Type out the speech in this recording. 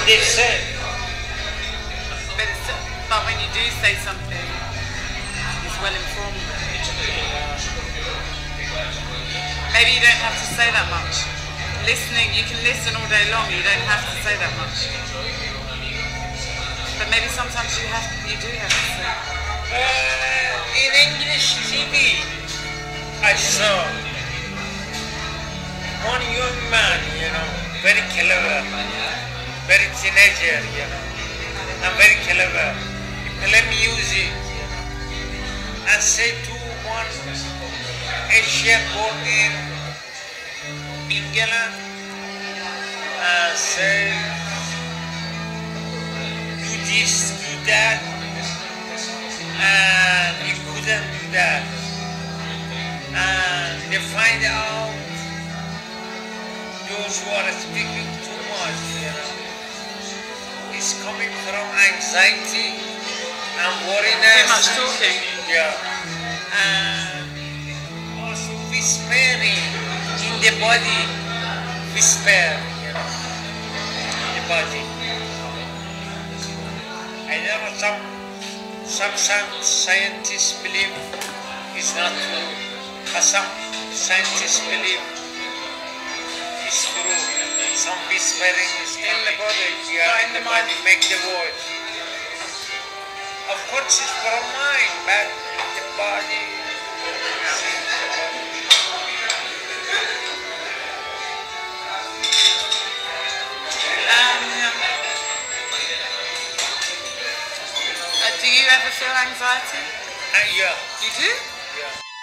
they say. But when you do say something, it's well informed. Maybe you don't have to say that much. Listening, you can listen all day long. You don't have to say that much. But maybe sometimes you do have to say. In English TV, I saw one young man, very clever, very teenager, and very clever. He play music and say to one Asian born in England, say, do this, do that, and he couldn't do that. And they find out those who are speaking too much, it's coming from anxiety and worriness. Too much talking. Yeah. And also whispering in the body. Whisper, in the body. I know some scientists believe it's not true, but some scientists believe it's true. Some whispering is in the body, in the body, make the voice. Of course it's from mind, but the body. Do you ever feel anxiety? Yeah. You do? Yeah.